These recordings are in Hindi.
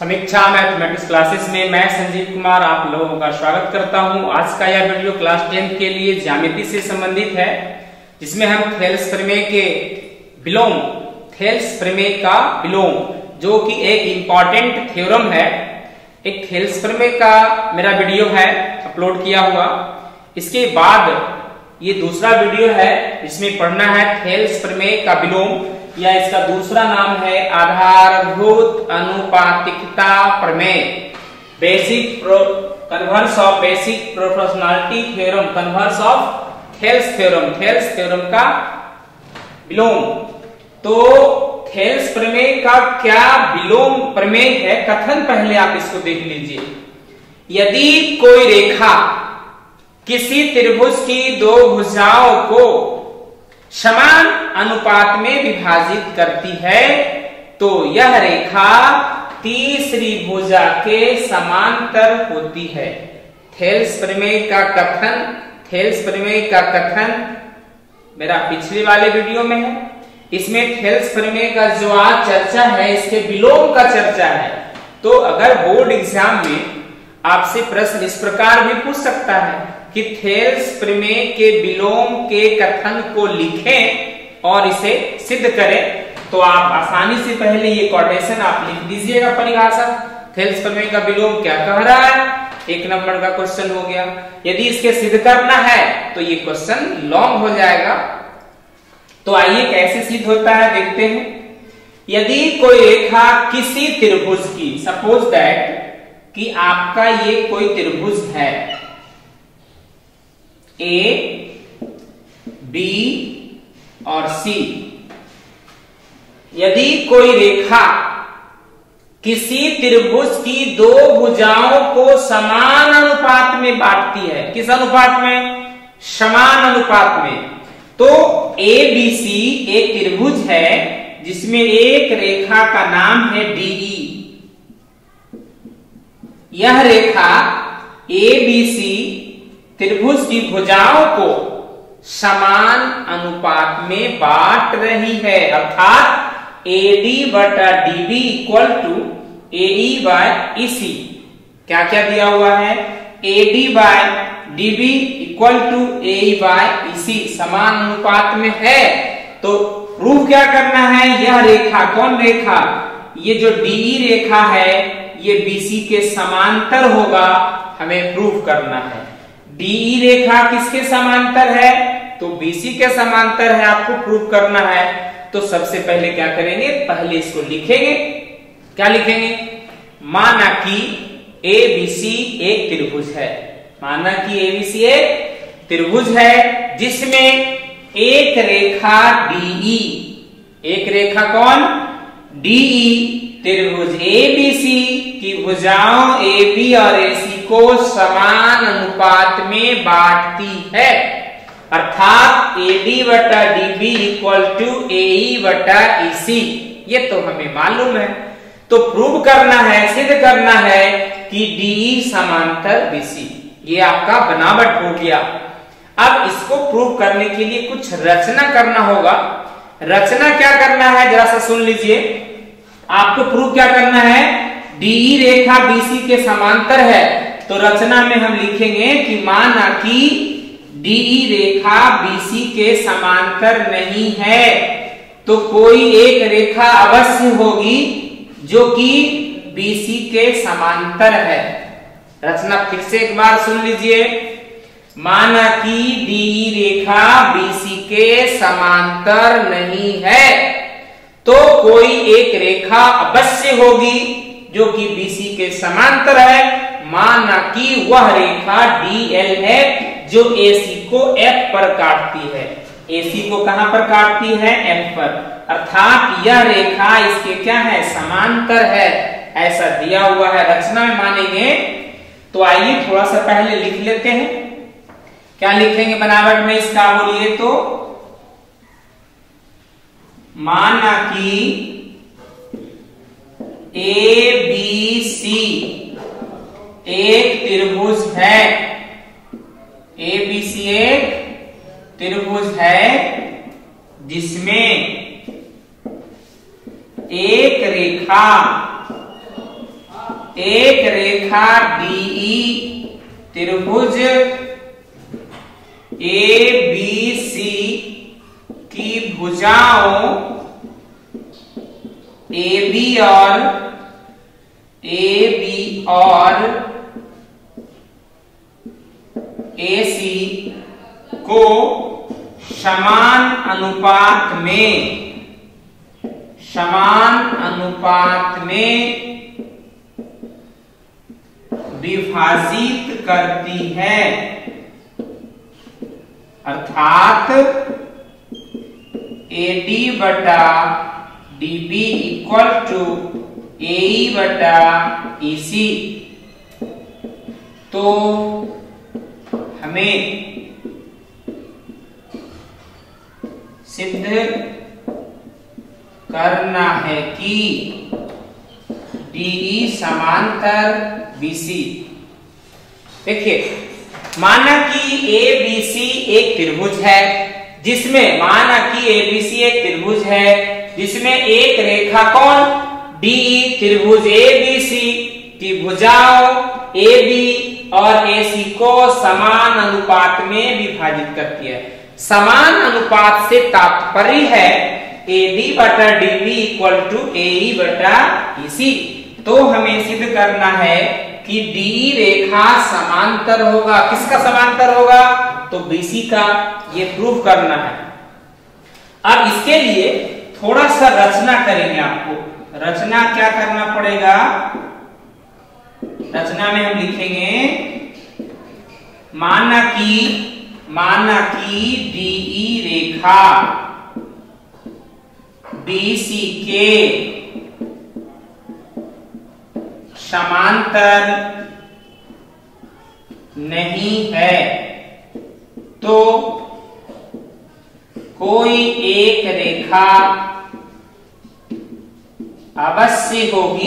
समीक्षा मैथमेटिक्स क्लासेस में मैं संजीव कुमार आप लोगों का स्वागत करता हूं। आज का यह वीडियो क्लास 10 के लिए ज्यामिति से संबंधित है, जिसमें हम थेल्स प्रमेय के विलोम, थेल्स प्रमेय का विलोम, जो कि एक इंपॉर्टेंट थ्योरम है। एक थेल्स प्रमेय का मेरा वीडियो है अपलोड किया हुआ। इसके बाद ये दूसरा वीडियो है, इसमें पढ़ना है थेल्स प्रमेय का विलोम, या इसका दूसरा नाम है आधारभूत अनुपातिकता प्रमेय, converse of basic proportionality theorem, converse of Thales theorem, Thales theorem का विलोम। तो थेल्स प्रमेय का क्या विलोम प्रमेय है, कथन पहले आप इसको देख लीजिए। यदि कोई रेखा किसी त्रिभुज की दो भुजाओं को समान अनुपात में विभाजित करती है, तो यह रेखा तीसरी भुजा के समांतर होती है। थेल्स प्रमेय का कथन, थेल्स प्रमेय का कथन मेरा पिछले वाले वीडियो में है। इसमें थेल्स प्रमेय का जो आज चर्चा है, इसके विलोम का चर्चा है। तो अगर बोर्ड एग्जाम में आपसे प्रश्न इस प्रकार भी पूछ सकता है कि थेल्स प्रमेय के विलोम के कथन को लिखें और इसे सिद्ध करें, तो आप आसानी से पहले ये कोटेशन आप लिख दीजिएगा, परिभाषा थेल्स प्रमेय का विलोम क्या कह रहा है, 1 नंबर का क्वेश्चन हो गया। यदि इसके सिद्ध करना है तो ये क्वेश्चन लॉन्ग हो जाएगा। तो आइए कैसे सिद्ध होता है देखते हैं। यदि कोई रेखा किसी त्रिभुज की, सपोज दैट कि आपका ये कोई त्रिभुज है ए, बी और सी। यदि कोई रेखा किसी त्रिभुज की दो भुजाओं को समान अनुपात में बांटती है, किस अनुपात में? समान अनुपात में। तो ए बी सी एक त्रिभुज है जिसमें एक रेखा का नाम है डीई। यह रेखा ए बी सी त्रिभुज की भुजाओं को समान अनुपात में बांट रही है, अर्थात AD बटा DB equal to AE by EC। क्या क्या दिया हुआ है? AD by DB equal to AE by EC समान अनुपात में है। तो प्रूव क्या करना है? यह रेखा, कौन रेखा? ये जो DE रेखा है ये BC के समांतर होगा, हमें प्रूव करना है। DE रेखा किसके समांतर है? तो BC के समांतर है, आपको प्रूव करना है। तो सबसे पहले क्या करेंगे? पहले इसको लिखेंगे। क्या लिखेंगे? माना कि ABC एक त्रिभुज है, माना कि ABC एक त्रिभुज है जिसमें एक रेखा DE, एक रेखा कौन? DE त्रिभुज ABC की भुजाओं AB और AC को समान अनुपात में बांटती है, अर्थात AD बटा DB इक्वल टू AE बटा EC। ये तो हमें मालूम है। तो प्रूव करना है, सिद्ध करना है कि DE समांतर BC। ये आपका बनावट हो गया। अब इसको प्रूव करने के लिए कुछ रचना करना होगा। रचना क्या करना है जरा सा सुन लीजिए। आपको प्रूव क्या करना है? DE रेखा BC के समांतर है, तो रचना में हम लिखेंगे कि माना कि DE रेखा BC के समांतर नहीं है, तो कोई एक रेखा अवश्य होगी जो कि BC के समांतर है। रचना फिर से एक बार सुन लीजिए। माना कि DE रेखा BC के समांतर नहीं है, तो कोई एक रेखा अवश्य होगी जो कि BC के समांतर है। माना कि वह रेखा DL है जो AC को F पर काटती है। AC को कहां पर काटती है? F पर। अर्थात यह रेखा इसके क्या है? समांतर है, ऐसा दिया हुआ है। रचना में मानेंगे तो आइए थोड़ा सा पहले लिख लेते हैं। क्या लिखेंगे बनावट में इसका, बोलिए तो? माना कि ABC एक त्रिभुज है, ABC एक त्रिभुज है जिसमें एक रेखा एक रेखा डीई त्रिभुज एबीसी की भुजाओं AB और AC को समान अनुपात में विभाजित करती है, अर्थात AD बटा DB इक्वल टू AE बटा EC। तो हमें सिद्ध करना है कि DE समांतर BC। देखिए, माना कि ABC एक त्रिभुज है, जिसमें जिसमें एक रेखा कौन DE त्रिभुज ABC की भुजाओं AB और AC को समान अनुपात में विभाजित करती है। समान अनुपात से तात्पर्य है AD बटा DB इक्वल टू AE बटा EC। तो हमें सिद्ध करना है कि DE रेखा समांतर होगा। किसका समांतर होगा? तो BC का। ये प्रूव करना है। अब इसके लिए थोड़ा सा रचना करेंगे। आपको रचना क्या करना पड़ेगा? रचना में हम लिखेंगे, माना कि DE रेखा BC के समांतर नहीं है, तो कोई एक रेखा अवश्य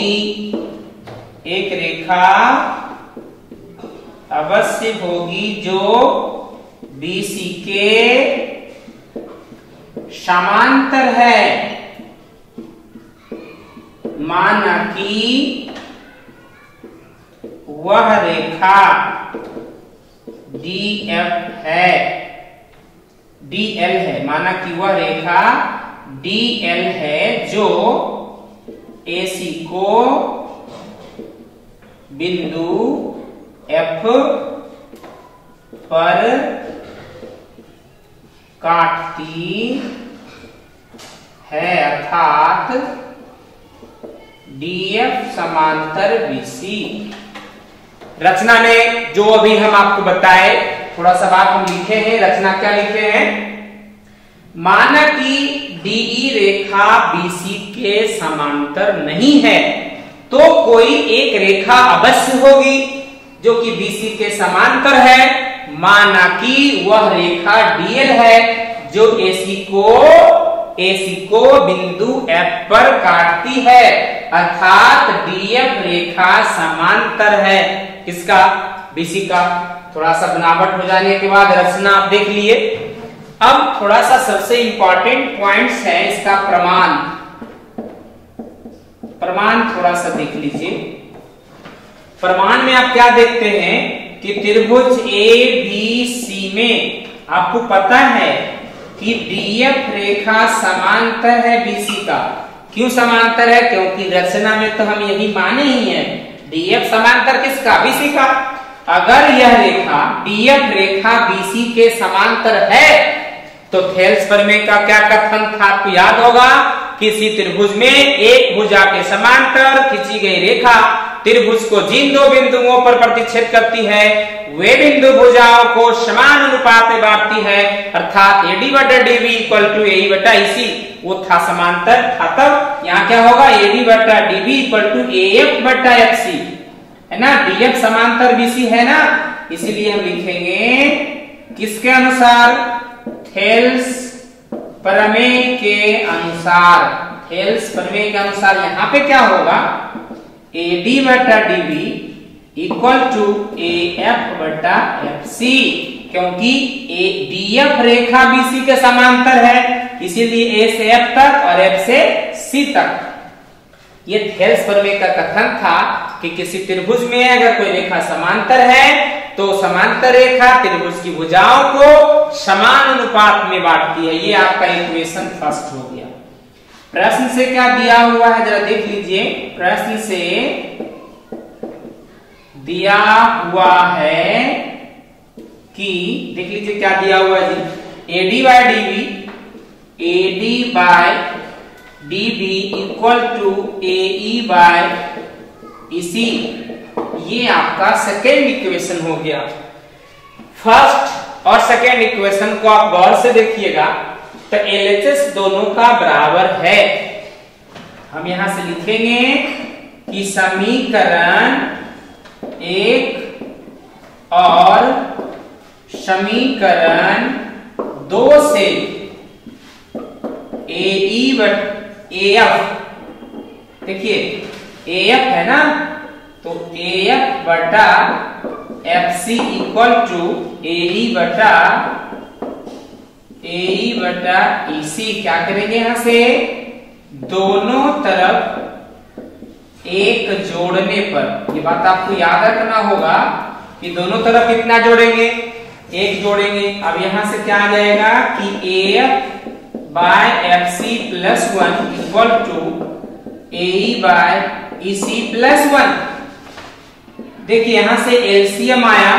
होगी जो BC के समांतर है। माना कि वह रेखा DL है, माना कि वह रेखा DL है जो AC को बिंदु F पर काटती है, अर्थात DF समांतर BC। रचना में जो अभी हम आपको बताए, थोड़ा सा बात हम लिखे हैं। रचना क्या लिखे हैं? माना कि DE रेखा BC के समांतर नहीं है, तो कोई एक रेखा अवश्य होगी जो कि BC के समांतर है। माना कि वह रेखा DL है जो AC को बिंदु F पर काटती है, अर्थात DF रेखा समांतर है। किसका? BC का। थोड़ा सा बनावट हो जाने के बाद रचना आप देख लिए। अब थोड़ा सा सबसे इंपॉर्टेंट पॉइंट्स है इसका प्रमाण थोड़ा सा देख लीजिए। प्रमाण में आप क्या देखते हैं कि त्रिभुज ABC में आपको पता है कि DF रेखा समांतर है BC का। क्यों समांतर है? क्योंकि रचना में तो हम यही माने ही हैं, DF समांतर किसका? BC का। अगर यह रेखा DF रेखा BC के समांतर है, तो थेल्स प्रमेय का क्या कथन था? आपको याद होगा, किसी त्रिभुज में एक भुजा के समांतर खींची गई रेखा त्रिभुज को जिन दो बिंदुओं पर प्रतिच्छेद करती है, वे बिंदु भुजाओं को समान अनुपात में बांटती है, अर्थात AD बटा DB इक्वल टू AE बटा EC। वो था समांतर था। तब यहाँ क्या होगा? AD बटा DB इक्वल टू AF बटा FC, है ना? DF समांतर BC है ना, इसीलिए हम लिखेंगे किसके अनुसार? थेल्स प्रमेय के अनुसार। थेल्स प्रमेय के अनुसार यहाँ पे क्या होगा? AD बटा DB इक्वल टू AF बटा FC, क्योंकि DF रेखा BC के समांतर है, इसीलिए A से F तक और F से C तक। ये थेल्स प्रमेय का कथन था। कि किसी त्रिभुज में अगर कोई रेखा समांतर है तो समांतर रेखा त्रिभुज की भुजाओं को समान अनुपात में बांटती है। ये आपका इक्वेशन फर्स्ट हो गया। प्रश्न से क्या दिया हुआ है जरा देख लीजिए। प्रश्न से दिया हुआ है कि देख लीजिए क्या दिया हुआ है जी, AD by DB equal to AE by EC। ये आपका सेकेंड इक्वेशन हो गया। फर्स्ट और सेकेंड इक्वेशन को आप गौर से देखिएगा तो LHS दोनों का बराबर है। हम यहां से लिखेंगे कि समीकरण 1 और समीकरण 2 से AF, देखिए AF है ना, तो AF बटा FC इक्वल टू AE बटा EC। क्या करेंगे यहां से दोनों तरफ एक जोड़ने पर, ये बात आपको याद रखना होगा कि दोनों तरफ कितना जोड़ेंगे, एक जोड़ेंगे। अब यहां से क्या आ जाएगा कि AF by FC plus 1 equal to AE by EC plus 1। देखिए यहां से एलसीएम आया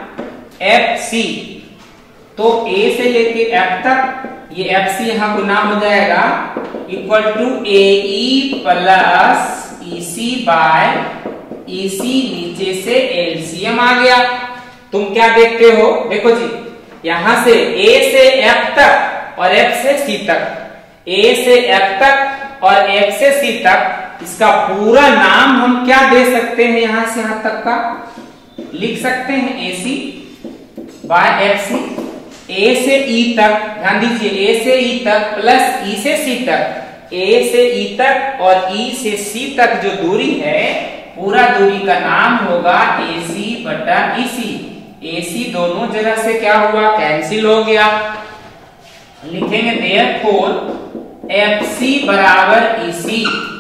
FC, तो A से लेके F तक ये FC यहां गुना हो जाएगा equal to AE plus EC by EC। नीचे से एलसीएम आ गया। तुम क्या देखते हो, देखो जी यहां से A से F तक और F से C तक, A से F तक और F से C तक, इसका पूरा नाम हम क्या दे सकते हैं, यहां से यहां तक का लिख सकते हैं AC बाय FC। A से E तक, ध्यान दीजिए A से E तक प्लस E से C तक, A से E तक और E से C तक जो दूरी है पूरा दूरी का नाम होगा AC बटा EC। AC दोनों जगह से क्या हुआ, कैंसिल हो गया। लिखेंगे therefore FC बराबर EC।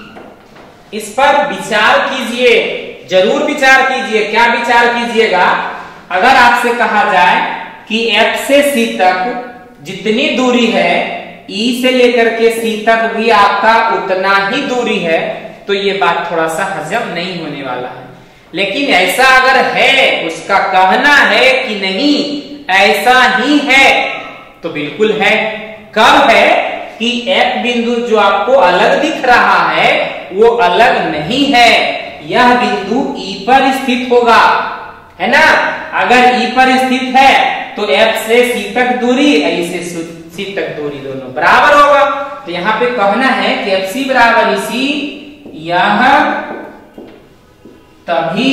इस पर विचार कीजिए, जरूर विचार कीजिए। क्या विचार कीजिएगा, अगर आपसे कहा जाए कि F से C तक जितनी दूरी है E से लेकर के C तक भी आपका उतना ही दूरी है, तो ये बात थोड़ा सा हजम नहीं होने वाला है। लेकिन ऐसा अगर है, उसका कहना है कि नहीं ऐसा ही है, तो बिल्कुल है। कब है कि एक बिंदु जो आपको अलग दिख रहा है वो अलग नहीं है, यह बिंदु E पर स्थित होगा, है ना। अगर E पर स्थित है तो F से C तक दूरी, E से C तक दूरी दोनों बराबर होगा। तो यहाँ पे कहना है कि FC बराबर EC यह तभी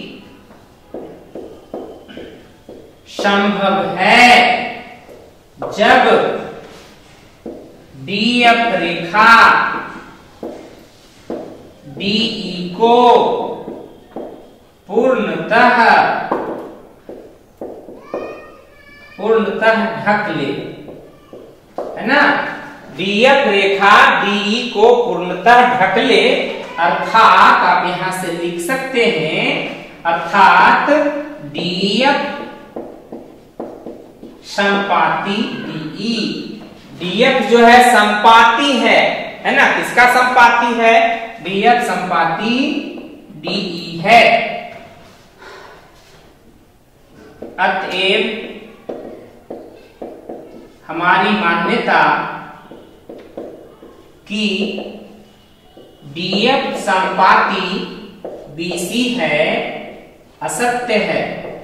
संभव है जब DF रेखा DE को पूर्णतः ढक ले, है ना। DF रेखा DE को पूर्णतः ढक ले, अर्थात आप यहां से लिख सकते हैं, अर्थात DF संपाती DE। DF जो है संपाती है ना, किसका संपाती है, DF संपाती DE है। अतएव हमारी मान्यता कि DF संपाती BC है असत्य है।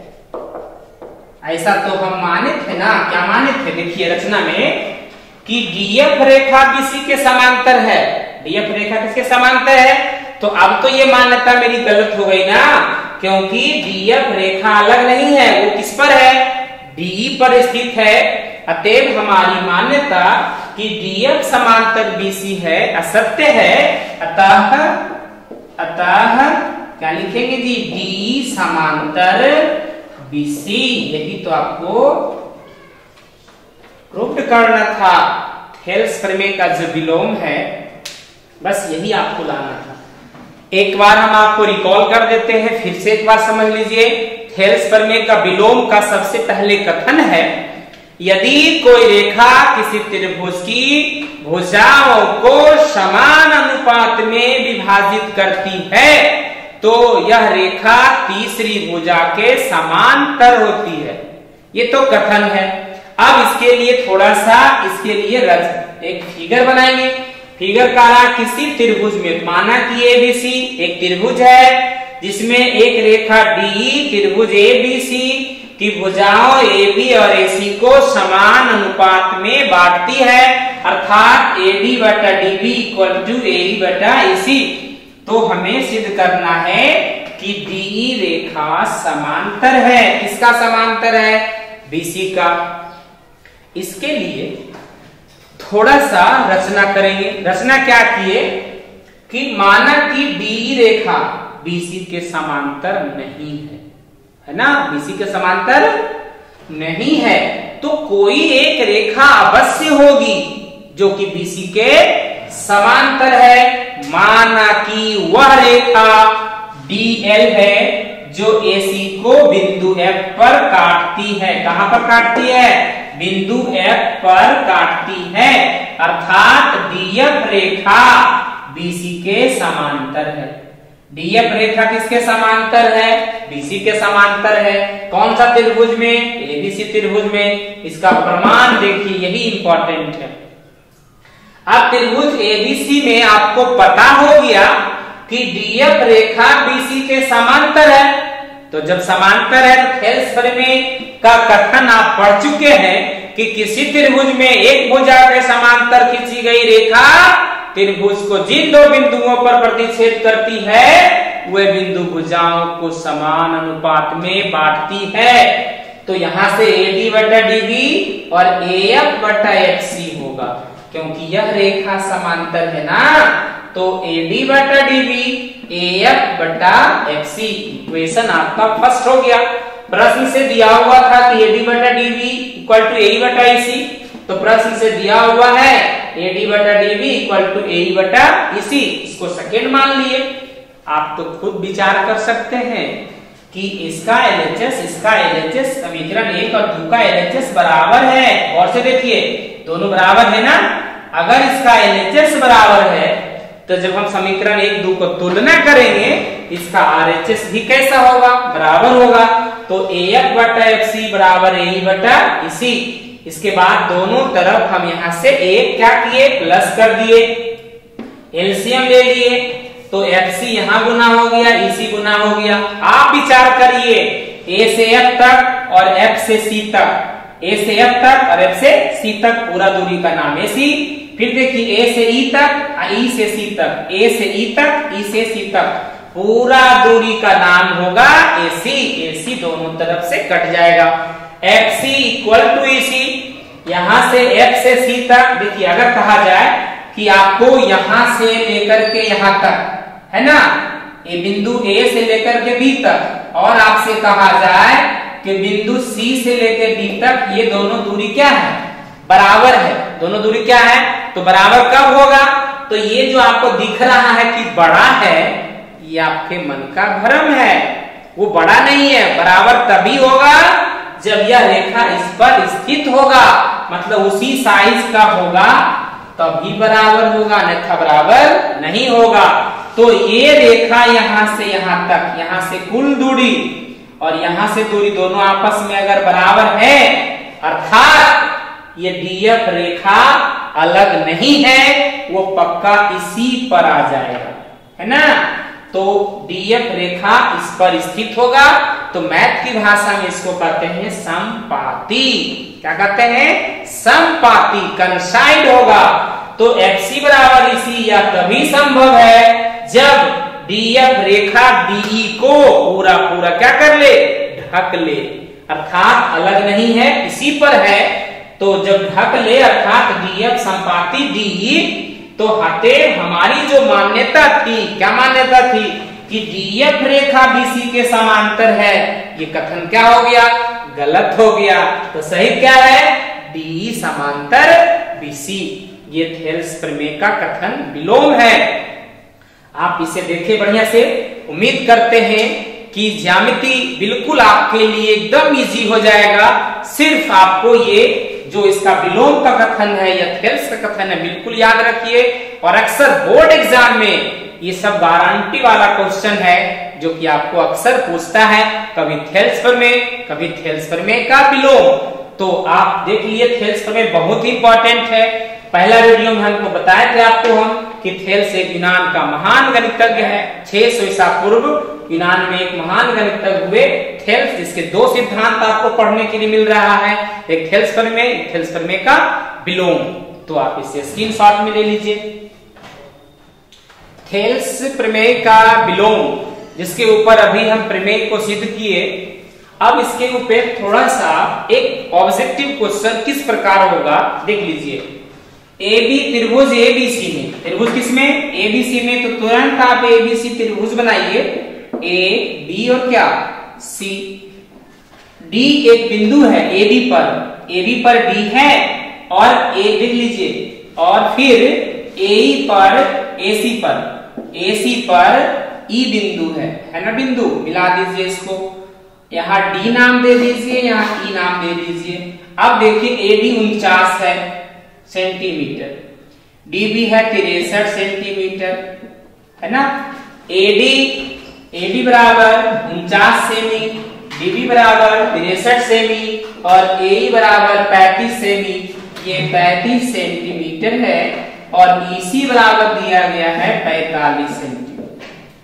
ऐसा तो हम माने थे ना, क्या माने थे, देखिए रचना में कि DF रेखा BC के समांतर है। DF रेखा किसके समांतर है, तो अब तो ये मान्यता मेरी गलत हो गई ना, क्योंकि DF रेखा अलग नहीं है, वो किस पर है, DE पर स्थित है। अतएव हमारी मान्यता कि DF समांतर BC है असत्य है। अतः क्या लिखेंगे जी, DE समांतर BC। यही तो आपको प्रूव करना था। थेल्स प्रमेय का जो विलोम है, बस यही आपको लाना था। एक बार हम आपको रिकॉल कर देते हैं, फिर से एक बार समझ लीजिए। थेल्स प्रमेय का विलोम का सबसे पहले कथन है, यदि कोई रेखा किसी त्रिभुज की भुजाओं को समान अनुपात में विभाजित करती है तो यह रेखा तीसरी भुजा के समांतर होती है। ये तो कथन है। अब इसके लिए थोड़ा सा एक फिगर बनाएंगे। फिगर का रहा किसी त्रिभुज में, माना कि एबीसी एक त्रिभुज है जिसमें एक रेखा डी त्रिभुज एबीसी की भुजाओं AB और AC को समान अनुपात में बांटती है, अर्थात AD बटा DB इक्वल टू AE बटा AC। तो हमें सिद्ध करना है कि DE रेखा समांतर है। किसका समांतर है? BC का। इसके लिए थोड़ा सा रचना करेंगे। रचना क्या किए कि माना कि DE रेखा BC के समांतर नहीं है ना, BC के समांतर नहीं है, तो कोई एक रेखा अवश्य होगी जो कि BC के समांतर है। माना कि वह रेखा DL है जो AC को बिंदु F पर काटती है। कहां पर काटती है? बिंदु F पर काटती है, अर्थात DF रेखा BC के समांतर है। DF रेखा किसके समांतर है? BC के समांतर है। कौन सा त्रिभुज में? ABC त्रिभुज में। इसका प्रमाण देखिए, यही इंपॉर्टेंट है। अब त्रिभुज ABC में आपको पता हो गया कि DF रेखा BC के समांतर है, तो जब समांतर है तो थेल्स प्रमेय का कथन आप पढ़ चुके हैं कि किसी त्रिभुज में एक भुजा के समांतर खींची गई रेखा त्रिभुज को जिन दो बिंदुओं पर प्रतिच्छेद करती है वे बिंदु भुजाओं को समान अनुपात में बांटती है। तो यहां से AD बटा DB और AF बटा FC होगा, क्योंकि यह रेखा समांतर है ना। तो AD बटा DB AF बटा FC इक्वेशन आपका फर्स्ट हो गया। प्रश्न से दिया हुआ था कि AD बटा DB इक्वल टू AE बटा EC, तो प्रश्न से दिया हुआ है AD बटा DB इक्वल टू AE बटा EC, इसको सेकेंड मान लिए। आप तो खुद विचार कर सकते हैं कि इसका LHS समीकरण 1 और 2 का LHS बराबर है। और से देखिए दोनों बराबर है ना। अगर इसका LHS बराबर है तो जब हम समीकरण 1 2 को तुलना करेंगे इसका RHS भी कैसा होगा? बराबर होगा। तो AF बटा FC बराबर AE बटा EC। इसके बाद दोनों तरफ हम यहां से एक क्या किए? प्लस कर दिए, एलसीएम ले लिए, तो FC यहां गुना हो गया, EC गुना हो गया। आप विचार करिए A से F तक और F से C तक, A से F तक और F से C तक पूरा दूरी का नाम AC। फिर देखिए A से E तक, E से C तक, A से E तक, E से C तक पूरा दूरी का नाम होगा AC। AC दोनों तरफ से कट जाएगा। FC equal to EC। यहां से F से C तक देखिए, अगर कहा जाए कि आपको यहां से लेकर के यहां तक है ना, ये बिंदु A से लेकर के B तक, और आपसे कहा जाए कि बिंदु C से लेकर D तक ये दोनों दूरी क्या है? बराबर है। दोनों दूरी क्या है? तो बराबर कब होगा? तो ये जो आपको दिख रहा है कि बड़ा है, ये आपके मन का भ्रम है। वो बड़ा नहीं है, बराबर तभी होगा जब यह रेखा इस पर स्थित होगा, मतलब उसी साइज का होगा तभी बराबर होगा, अन्यथा बराबर नहीं होगा। तो ये रेखा यहां से यहां तक, यहां से कुल दूरी और यहां से दूरी दोनों आपस में अगर बराबर है, अर्थात ये DF रेखा अलग नहीं है, वो पक्का इसी पर आ जाएगा, है ना। तो DF रेखा इस पर स्थित होगा, तो मैथ की भाषा में इसको कहते हैं समपाती। क्या कहते हैं? समपाती, कंसाइड होगा। तो FC बराबर EC यह तभी संभव है जब DF रेखा DE को पूरा पूरा क्या कर ले? ढक ले, अर्थात अलग नहीं है, इसी पर है। तो जब ढक ले अर्थात DF संपाती DE, तो अतएव हमारी जो मान्यता थी, क्या मान्यता थी कि DF रेखा BC के समांतर है, ये कथन क्या हो गया? गलत हो गया। तो सही क्या है? DE समांतर BC। ये थेल्स प्रमेय का कथन विलोम है। आप इसे देखें बढ़िया से। उम्मीद करते हैं कि ज्यामिति बिल्कुल आपके लिए एकदम इजी हो जाएगा। सिर्फ आपको ये जो इसका विलोम का कथन है या थेल्स का कथन है बिल्कुल याद रखिए। और अक्सर बोर्ड एग्जाम में ये सब गारंटी वाला क्वेश्चन है जो कि आपको अक्सर पूछता है, कभी थेल्स प्रमेय, कभी थेल्स प्रमेय का विलोम। तो आप देख लिए थेल्स प्रमेय बहुत ही इंपॉर्टेंट है। पहला वीडियो में हमको बताए थे आपको हम कि थेल्स एक यूनान का महान गणितज्ञ है। 600 ईसा पूर्व यूनान में एक महान गणितज्ञ हुए थेल्स, जिसके दो सिद्धांत आपको पढ़ने के लिए मिल रहा है, एक थेल्स प्रमेय, एक थेल्स प्रमेय का विलोम। तो आप इसे स्क्रीनशॉट में ले लीजिए। थेल्स प्रमेय का विलोम, जिसके ऊपर अभी हम प्रमेय को सिद्ध किए। अब इसके ऊपर थोड़ा सा एक ऑब्जेक्टिव क्वेश्चन किस प्रकार होगा देख लीजिए। AB त्रिभुज ABC में, त्रिभुज किसमें? ABC में। तो तुरंत आप ABC त्रिभुज बनाइए, A B और क्या C। D एक बिंदु है AB पर D है और A देख लीजिए, और फिर AE पर AC पर E बिंदु है ना, बिंदु मिला दीजिए इसको। यहाँ D नाम दे दीजिए, यहाँ E नाम दे दीजिए। अब देखिए AD 49 है सेंटीमीटर, DB है 63 सेंटीमीटर, है ना। AD बराबर 49 सेमी, DB बराबर 63 सेमी और AE बराबर 35 सेमी। ये 35 सेंटीमीटर है और EC बराबर दिया गया है 45 सेंटीमीटर।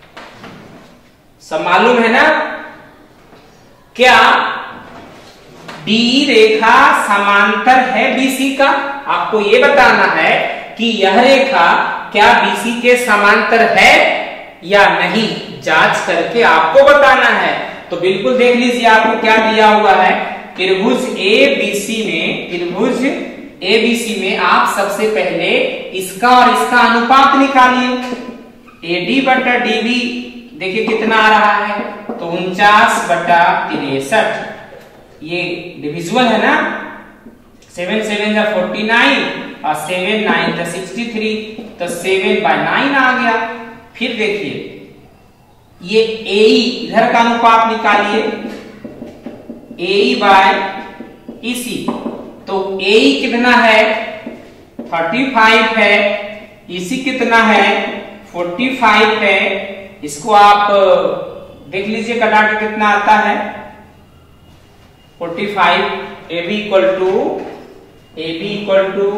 सब मालूम है ना। क्या DE रेखा समांतर है BC का? आपको ये बताना है कि यह रेखा क्या BC के समांतर है या नहीं, जांच करके आपको बताना है। तो बिल्कुल देख लीजिए आपको क्या दिया हुआ है। त्रिभुज ABC में आप सबसे पहले इसका और इसका अनुपात निकालिए। AD बटा DB देखिए कितना आ रहा है, तो 49 बटा 63। ये डिविजिबल है ना, 7 7 जा 49 और 7 9 जा 63, तो 7/9 आ गया। फिर देखिए ये AE इधर का अनुपात निकालिए, AE बाय EC। तो AE कितना है? 35 है, EC कितना है? 45 है। इसको आप देख लीजिए कटा के कितना आता है, 45। AB इक्वल टू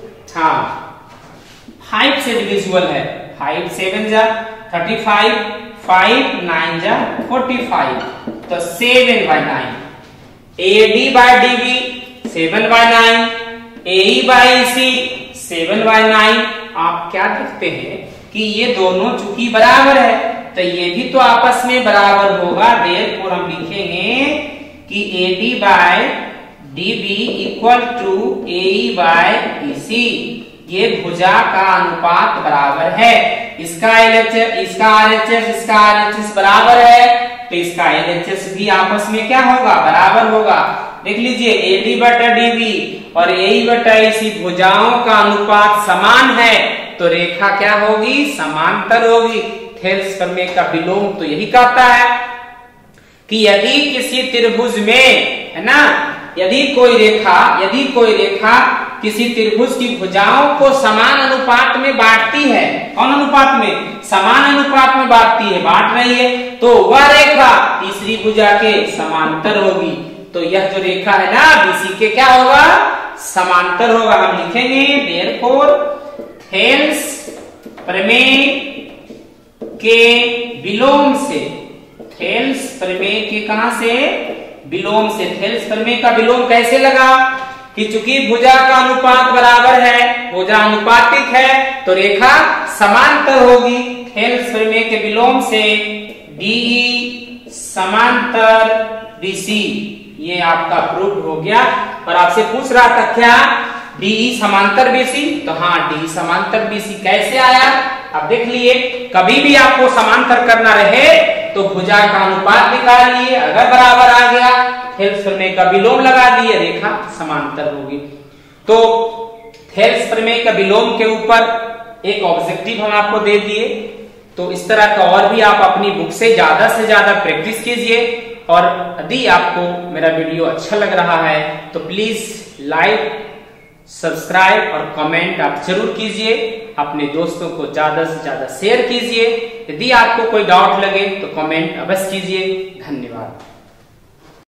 5 से डिविजिबल है, 5 7 जा 35, 5 9 जा 45, तो 7/9। AD by DB 7/9, AE by EC 7/9। आप क्या देखते हैं कि ये दोनों चूंकि बराबर है तो ये भी तो आपस में बराबर होगा। देयरफॉर हम लिखेंगे कि AD by DB equal to AE by EC। ये भुजा का अनुपात बराबर है। इसका LHS, इसका RHS, इसका RHS बराबर है, तो इसका LHS भी आपस में क्या होगा? बराबर होगा। देख लीजिए AD बटा DB और AE बटा EC भुजाओं का अनुपात समान है, तो रेखा क्या होगी? समांतर होगी। थेल्स प्रमेय का विलोम तो यही कहता है कि यदि किसी त्रिभुज में, है ना, यदि कोई रेखा किसी त्रिभुज की भुजाओं को समान अनुपात में बांटती है, कौन अनुपात में? समान अनुपात में बांट रही है, तो वह रेखा तीसरी भुजा के समांतर होगी। तो यह जो रेखा है ना BC के क्या होगा? समांतर होगा। हम लिखेंगे देयरफॉर थेल्स प्रमेय के विलोम से, थेल्स प्रमेय के कहां से? विलोम से। थेल्स प्रमेय का विलोम कैसे लगा? कि चूंकि भुजा का अनुपात बराबर है, भुजा अनुपातिक है, तो रेखा समांतर होगी। थेल्स प्रमेय के विलोम से DE समांतर BC, ये आपका प्रूफ हो गया। और आपसे पूछ रहा था क्या DE समांतर BC? तो हाँ, DE समांतर BC कैसे आया? अब देख लिए, कभी भी आपको समांतर करना रहे तो भुजा का अनुपात निकालिए, अगर बराबर आ गया थेल्स प्रमेय का विलोम लगा दिए, रेखा समांतर होगी। तो थेल्स प्रमेय का विलोम के ऊपर एक ऑब्जेक्टिव हम आपको दे दिए। तो तो इस तरह का और भी आप अपनी बुक से ज्यादा प्रैक्टिस कीजिए। और यदि आपको मेरा वीडियो अच्छा लग रहा है तो प्लीज लाइक, सब्सक्राइब और कमेंट आप जरूर कीजिए। अपने दोस्तों को ज्यादा से ज्यादा शेयर कीजिए। यदि आपको कोई डाउट लगे तो कमेंट अवश्य कीजिए। धन्यवाद।